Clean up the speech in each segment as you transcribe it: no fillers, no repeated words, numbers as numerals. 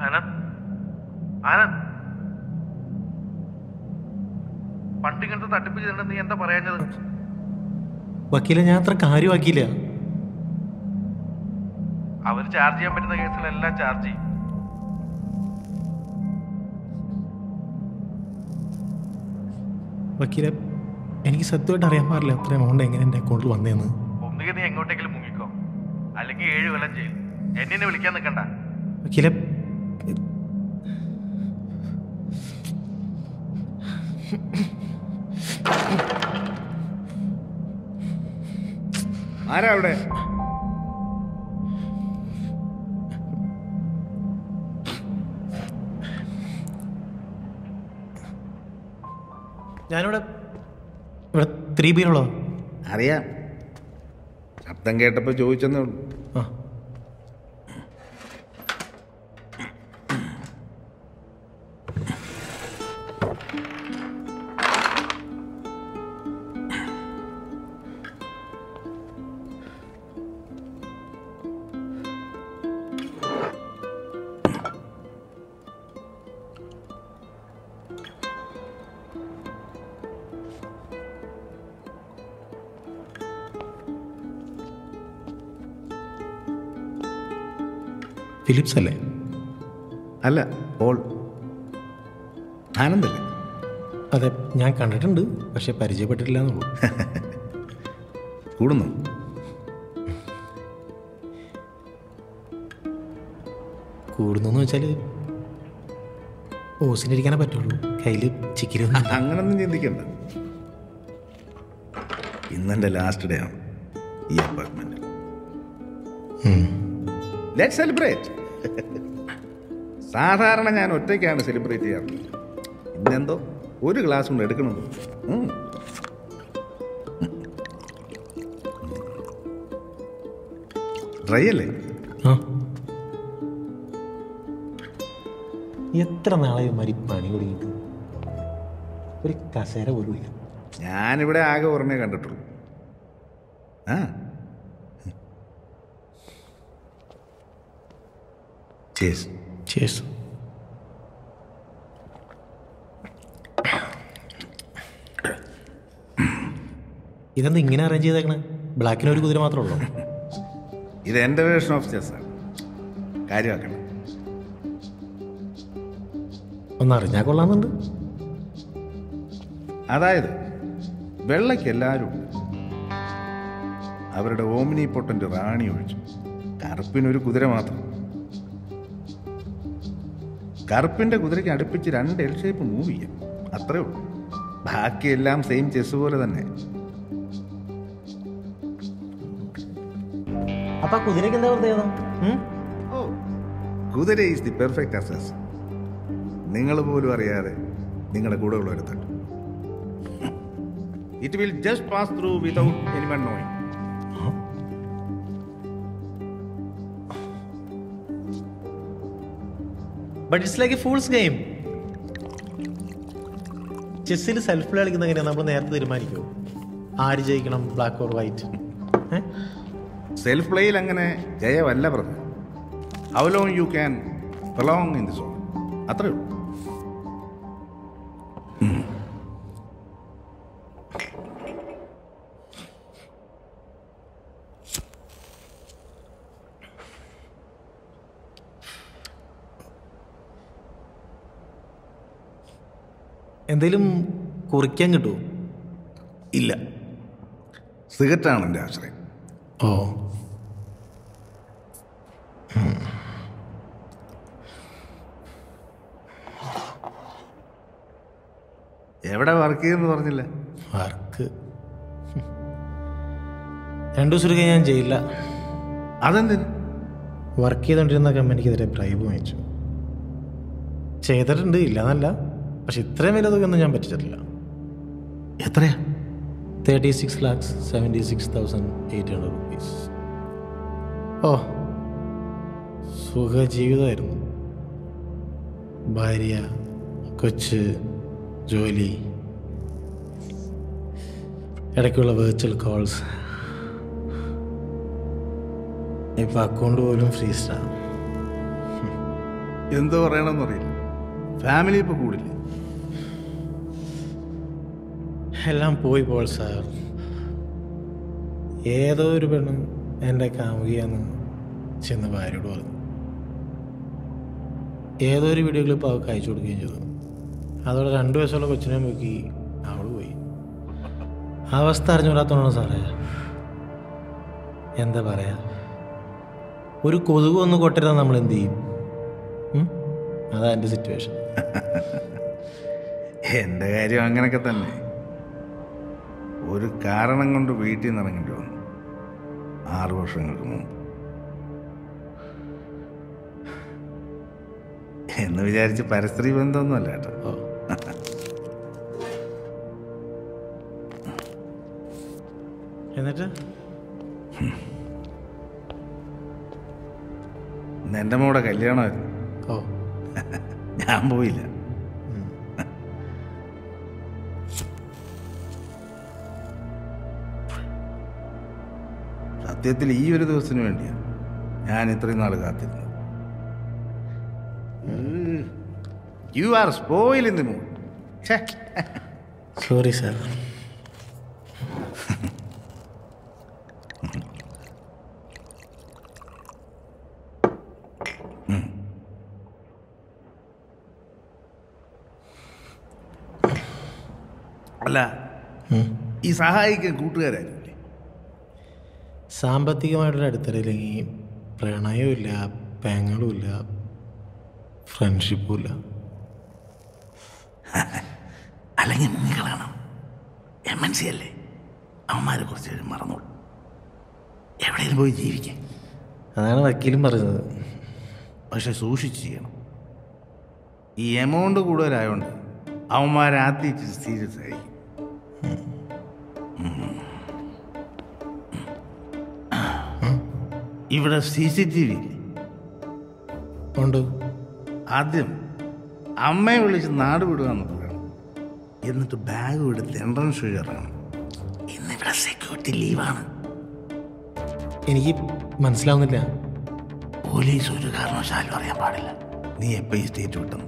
ആനന്ദ്, ആനന്ദ്, പണ്ട് ഇങ്ങനത്തെ തട്ടിപ്പ് ചെയ്തിട്ടുണ്ടെന്ന് നീ എന്താ പറയാഞ്ഞത്? വക്കീലെ, ഞാൻ അത്ര കാര്യമാക്കിയില്ല. അവർ ചാർജ് ചെയ്യാൻ പറ്റുന്ന കേസുകളെല്ലാം ചാർജ് ചെയ്യും. വക്കീലെ, എനിക്ക് സത്യമായിട്ട് അറിയാൻ പാടില്ല അത്ര എമൗണ്ട് എങ്ങനെ എൻ്റെ അക്കൗണ്ടിൽ വന്നതെന്ന്. ഒന്നുകിൽ നീ എങ്ങോട്ടെങ്കിലും മുങ്ങിക്കോ, അല്ലെങ്കിൽ 7 കൊല്ലം ചെയ്യും. എന്നെ വിളിക്കാൻ നിൽക്കണ്ട. വക്കീലെ, ആരാ അവിടെ? ഞാനിവിടെ 3B-യിലുള്ളോ? അറിയാം, ശബ്ദം കേട്ടപ്പോൾ ചോദിച്ചെന്നേ ഉള്ളൂ. ആ, ഫിലിപ്സ് അല്ലേ? അല്ല, പോൾ. ആനന്ദല്ലേ? അതെ, ഞാൻ കണ്ടിട്ടുണ്ട്, പക്ഷെ പരിചയപ്പെട്ടിട്ടില്ല എന്നുള്ളൂ. കൂടുന്നു. കൂടുന്നു വെച്ചാൽ ഓസിനിരിക്കാനേ പറ്റുള്ളൂ, കയ്യിൽ ചിക്കരി. അങ്ങനൊന്നും ചിന്തിക്കണ്ട. ഇന്നെൻ്റെ ലാസ്റ്റ് ഡേ ആണ് ഈ അപ്പാർട്ട്മെൻറ്റിൽ. Let celebrate. സാധാരണ ഞാൻ ഒറ്റയ്ക്കാണ് സെലിബ്രേറ്റ് ചെയ്യാറ്. ഇന്നെന്തോ ഒരു ഗ്ലാസ് കൊണ്ട് എടുക്കണം. ഡ്രൈ അല്ലേ? ആ, എത്ര നാളായി മരി പണി തുടങ്ങിയിട്ട് ഒരു കസേര പോലും ഇല്ല. ഞാനിവിടെ ആകെ ഓർമ്മയെ കണ്ടിട്ടുള്ളൂ. ആ, ചേസ് ചേസ്. ഇതെന്താ ഇങ്ങനെ അറേഞ്ച് ചെയ്തേക്കണേ? ബ്ലാക്കിന് ഒരു കുതിര മാത്രമേ ഉള്ളൂ? ഇത് എൻ്റെ വേർഷൻ ഓഫ് ചെസ്സാണ്, കാര്യമാക്കണം. ഒന്നറിഞ്ഞാൽ കൊള്ളാമെന്നുണ്ട്. അതായത് വെള്ളയ്ക്ക് എല്ലാവരും ഉണ്ട്. അവരുടെ ഓമിനി പൊട്ടൻ്റ് റാണി ഒഴിച്ചു കറുപ്പിനൊരു കുതിര മാത്രം. കറുപ്പിൻ്റെ കുതിരയ്ക്ക് അടുപ്പിച്ച് 2 എൽ ഷേപ്പ് മൂവ് ചെയ്യാം, അത്രേ ഉള്ളൂ. ബാക്കിയെല്ലാം സെയിം ചെസ് പോലെ തന്നെ. അപ്പൊ കുതിരയ്ക്ക് എന്താ പ്രത്യേകത? ഓ, കുതിര ഈസ് ദി പെർഫെക്റ്റ് അസസ്. നിങ്ങൾ പോലും അറിയാതെ നിങ്ങളുടെ കൂടെ ഉള്ളവരെ തട്ടും. It will just pass through without anyone knowing. But it's like a fool's game. ചെസ്സിൽ സെൽഫ് പ്ലേ കളിക്കുന്ന എങ്ങനെയാണ്? നമ്മൾ നേരത്തെ തീരുമാനിക്കുമോ ആര് ജയിക്കണം, ബ്ലാക്ക് ഓർ വൈറ്റ്? സെൽഫ് പ്ലേയിൽ അങ്ങനെ ജയമല്ല പറഞ്ഞു. How long you can prolong in the zone, അത്രേ ഉള്ളൂ. എന്തെങ്കിലും കുറിക്കാൻ കിട്ടുമോ? ഇല്ല, സിഗരറ്റാണ് എൻ്റെ ആശ്രയം. ഓ, എവിടെ വർക്ക് ചെയ്യുമെന്ന് പറഞ്ഞില്ല? വർക്ക് 2 ദിവസം ഞാൻ ചെയ്യില്ല. അതെന്തിന്? വർക്ക് ചെയ്തുകൊണ്ടിരുന്ന കമ്പനിക്കെതിരെ ബ്രൈബ് വാങ്ങിച്ചു. ചെയ്തിട്ടുണ്ട്, ഇല്ലെന്നല്ല, പക്ഷെ ഇത്രയും വലിയ തുകയൊന്നും ഞാൻ പറ്റിച്ചിട്ടില്ല. എത്രയാ? 36,76,800 rupees. ഓ, സുഖജീവിതമായിരുന്നു. ഭാര്യ, കൊച്ച്, ജോലി, ഇടയ്ക്കുള്ള വെർച്വൽ കോൾസ്. ഇപ്പം അക്കൗണ്ട് പോലും ഫ്രീസ്റ്റാണ്. എന്തോ പറയണമെന്നറിയില്ല. ഫാമിലി ഇപ്പോൾ കൂടില്ലേ? എല്ലാം പോയി പോൾ സാർ. ഏതോ ഒരു പെണ്ണ് എൻ്റെ കാമുകിയാന്ന് ചെന്ന് ഭാര്യയോട് പറഞ്ഞു. ഏതോ ഒരു വീഡിയോ ക്ലിപ്പ് അവൾക്ക് അയച്ചു കൊടുക്കുകയും ചെയ്തു. അതോടെ 2 വയസ്സുള്ള കൊച്ചിനെ നോക്കി അവൾ പോയി. അവസ്ഥ അറിഞ്ഞുകൂടാത്തോണ്ടാണ് സാറേ. എന്താ പറയാ, ഒരു കൊതുക് ഒന്ന് കൊട്ടരുതാൻ നമ്മൾ എന്ത് ചെയ്യും? അതാ എൻ്റെ സിറ്റുവേഷൻ. എൻ്റെ കാര്യം അങ്ങനെയൊക്കെ തന്നെ. ഒരു കാരണം കൊണ്ട് വീട്ടിൽ നിന്ന് ഇറങ്ങേണ്ടി വന്നു 6 വർഷങ്ങൾക്ക് മുമ്പ്. എന്ന് വിചാരിച്ച് പരസ്ത്രീ ബന്ധമൊന്നുമല്ല കേട്ടോ. എന്നിട്ട് എൻ്റെ മോടെ കല്യാണമായിരുന്നു. ഓ, ഞാൻ പോയില്ല. സത്യത്തിൽ ഈ ഒരു ദിവസത്തിന് വേണ്ടിയാണ് ഞാൻ ഇത്രയും നാൾ കാത്തിരുന്നത്. You are spoiling the mood. Sorry sir. അല്ല, ഈ സഹായിക്കാൻ കൂട്ടുകാരായിരിക്കില്ലേ? സാമ്പത്തികമായിട്ടൊരു അടുത്തിടയില്ലെങ്കിൽ പ്രണയവും ഇല്ല, പെങ്ങളും ഇല്ല, ഫ്രണ്ട്ഷിപ്പും ഇല്ല. അല്ലെങ്കിൽ മുങ്ങിക്കളയണം. MNC അല്ലേ, അവന്മാരെ കുറിച്ച് മറന്നോളൂ. എവിടെയും പോയി ജീവിക്കാം. അതാണ് വക്കീലും പറഞ്ഞത്. പക്ഷെ സൂക്ഷിച്ച് ചെയ്യണം. ഈ എമൗണ്ട് കൂടുതലായതുകൊണ്ട് അവന്മാരാദ്യം സീരിയസ് ആയിരിക്കും. ഇവിടെ CCTV ഇല്ലേ? ഉണ്ട്. ആദ്യം അമ്മയെ വിളിച്ച് നാട് വിടുകയെന്ന് പറയണം. എന്നിട്ട് ബാഗ് എടുത്ത് എൻട്രൻസ് വഴി ഇറങ്ങണം. ഇന്നിവിടെ സെക്യൂരിറ്റി ലീവാണ്. എനിക്ക് മനസ്സിലാവുന്നില്ല. പോലീസ് ഒരു കാരണവശാലും അറിയാൻ പാടില്ല നീ എപ്പോൾ ഈ സ്റ്റേറ്റ് വിട്ടെന്ന്.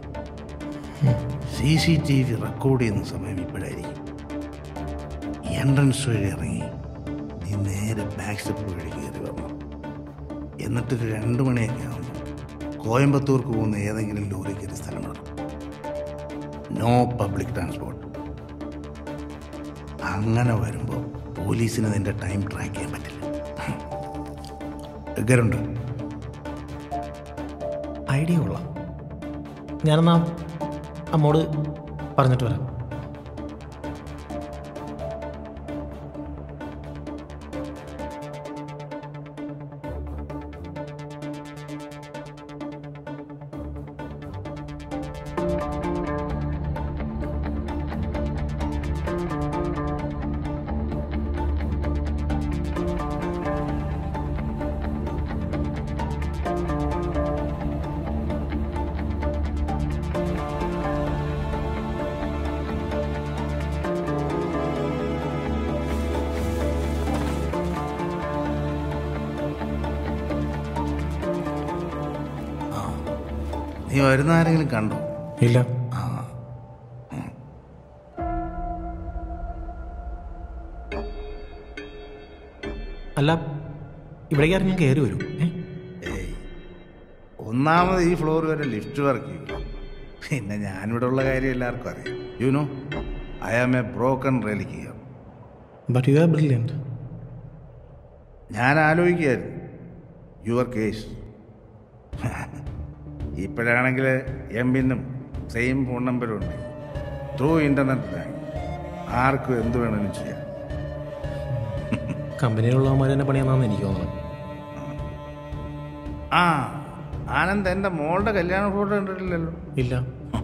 CCTV റെക്കോർഡ് ചെയ്യുന്ന സമയം ഇപ്പോഴായിരിക്കും. എൻട്രൻസ് വഴി ഇറങ്ങി നീ നേരെ ബാക്ക് സ്റ്റെപ്പ് വഴി കയറി വരണം. എന്നിട്ടൊരു 2 മണിയൊക്കെ ആകുമ്പോൾ കോയമ്പത്തൂർക്ക് പോകുന്ന ഏതെങ്കിലും ലോറി കയറി സ്ഥലം വിടണം. No public transport. അങ്ങനെ വരുമ്പോൾ പോലീസിന് നിന്റെ ടൈം ട്രാക്ക് ചെയ്യാൻ പറ്റില്ല. എങ്ങനുണ്ട്? ഐഡിയ കൊള്ളാം. ഞാനെന്നാ അമ്മോട് പറഞ്ഞിട്ട് വരാം. നീ വരുന്ന ആരെങ്കിലും കണ്ടോ? ഇല്ല. അല്ല, ഇവിടേക്ക് ആരെങ്കിലും കയറി വരും? ഒന്നാമത് ഈ ഫ്ലോർ വരെ ലിഫ്റ്റ് വർക്ക് ചെയ്യും. പിന്നെ ഞാനിവിടെ ഉള്ള കാര്യം എല്ലാവർക്കും അറിയാം. You know, I am a broken relic here. But you are brilliant. ഞാൻ ആലോചിക്കുകയായിരുന്നു യുവർ കേസ്. ഇപ്പോഴാണെങ്കിൽ എംപിനും സെയിം ഫോൺ നമ്പരും ഉണ്ട്. ത്രൂ ഇൻ്റർനെറ്റ് ബാങ്ക് ആർക്കും എന്ത് വേണമെങ്കിലും ചെയ്യാം. കമ്പനിയിലുള്ളവന്മാർ തന്നെ പണിയാന്നാന്ന് എനിക്ക് തോന്നുന്നത്. ആ, ആനന്ദ് എൻ്റെ മോളുടെ കല്യാണ ഫോട്ടോ കണ്ടിട്ടില്ലല്ലോ? ഇല്ല.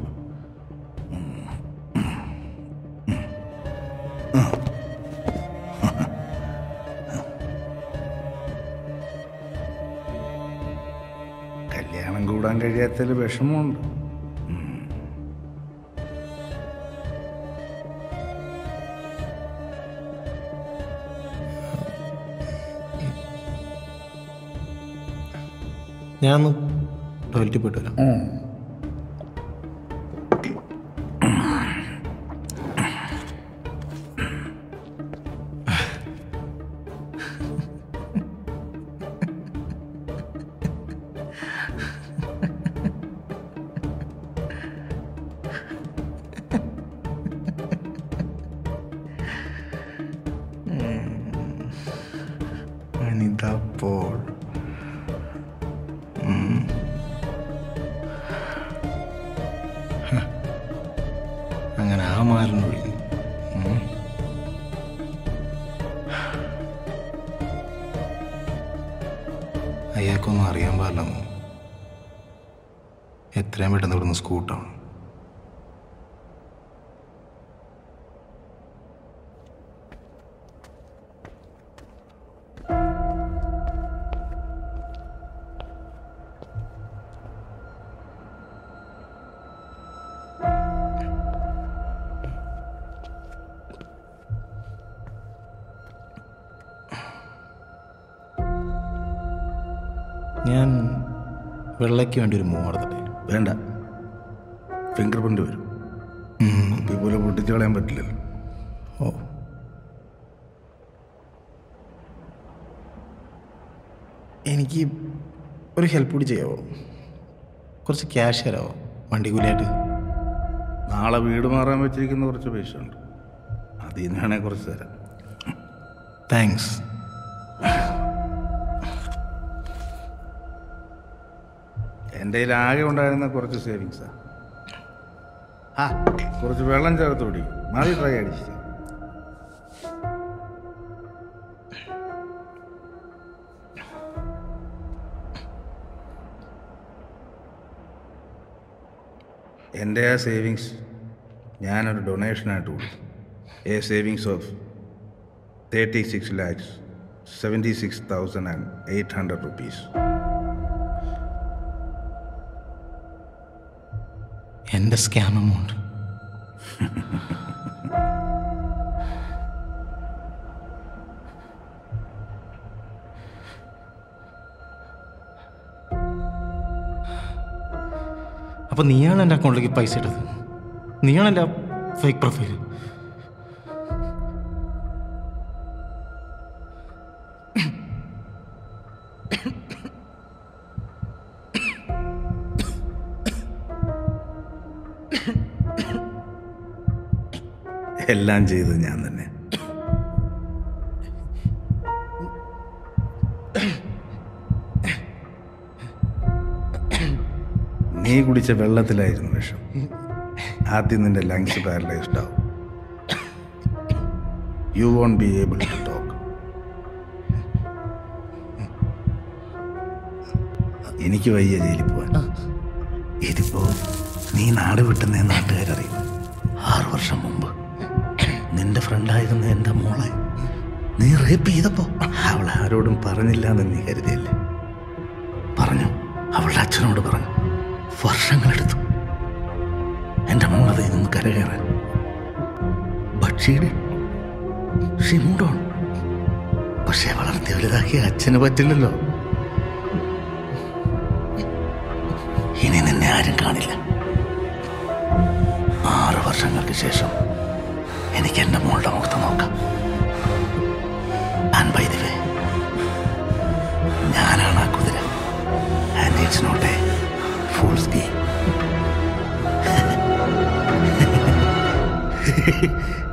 കല്യാണം കൂടാൻ കഴിയാത്തതിൽ വിഷമമുണ്ട്. ഞാനൊന്ന് ടോയ്ലറ്റിൽ പോയിട്ട് വരാം. ഗോഡ്. അങ്ങനെ ആ മാറിനുള്ളിൽ അയാൾക്കൊന്നും അറിയാൻ പാടില്ലെന്നു. എത്രയും പെട്ടെന്ന് ഇവിടുന്ന് സ്കൂട്ടാണ്. ഞാൻ വെള്ളയ്ക്ക് വേണ്ടി ഒരു മൂവ് നടത്തട്ടെ? വേണ്ട, ഫിംഗർ പ്രിൻ്റ് വരും. കുപ്പി പോലെ പൊട്ടിച്ച് കളയാൻ പറ്റില്ലല്ലോ. ഓ, എനിക്ക് ഒരു ഹെൽപ്പ് കൂടി ചെയ്യാവോ? കുറച്ച് ക്യാഷ് തരാമോ വണ്ടി കൂലിയായിട്ട്? നാളെ വീട് മാറാൻ വെച്ചിരിക്കുന്ന കുറച്ച് പൈസ ഉണ്ട്, അതിൽ നിന്നാണെങ്കിൽ കുറച്ച് തരാം. താങ്ക്സ്. എൻ്റെ കയ്യിൽ ആകെ ഉണ്ടായിരുന്ന കുറച്ച് സേവിങ്സാണ്. കുറച്ച് വെള്ളം ചേർത്ത് കുടിക്കും, മതി ട്രൈ അടിച്ച്. എൻ്റെ ആ സേവിങ്സ് ഞാനൊരു ഡൊണേഷനായിട്ട് കൊടുത്തു. A savings of 36,76,800 rupees. എൻ്റെ സ്കാം എമൗണ്ട്. അപ്പോൾ നീയാണ് എൻ്റെ അക്കൗണ്ടിലേക്ക് പൈസ ഇട്ടത്? നീയാണല്ല ഫേക്ക് പ്രൊഫൈൽ? എല്ലാം ചെയ്തത് ഞാൻ തന്നെ. നീ കുടിച്ച വെള്ളത്തിലായിരുന്നു വിഷം. ആദ്യം നിന്റെ ലങ്സ് പാരലൈസ്ഡ് ആവും. You won't be able to talk. എനിക്ക് വയ്യ ജയിലിൽ പോവാൻ. ഇതിപ്പോ നീ നാട് വിട്ടുന്ന നാട്ടുകാരറിയും. 6 വർഷം മുമ്പ് നിന്റെ ഫ്രണ്ടായിരുന്ന എൻ്റെ മോളെ നീ റേപ്പ് ചെയ്തപ്പോ അവൾ ആരോടും പറഞ്ഞില്ല എന്ന് നീ കരുതിയല്ലേ? പറഞ്ഞു, അവളുടെ അച്ഛനോട് പറഞ്ഞു. വർഷങ്ങളെടുത്തു എൻ്റെ മോളത് നിന്ന് കരകയറാൻ. പക്ഷെ വളർത്തി വലുതാക്കിയ അച്ഛന് പറ്റില്ലല്ലോ. ഇനി നിന്നെ ആരും കാണില്ല. 6 വർഷങ്ങൾക്ക് ശേഷം എനിക്ക് എൻ്റെ മോളുടെ മുഖത്ത് നോക്കാം. ആൻഡ് ബൈ ദി വേ, ഞാനാണ് ആ കുതിര. And it's not a fool's game.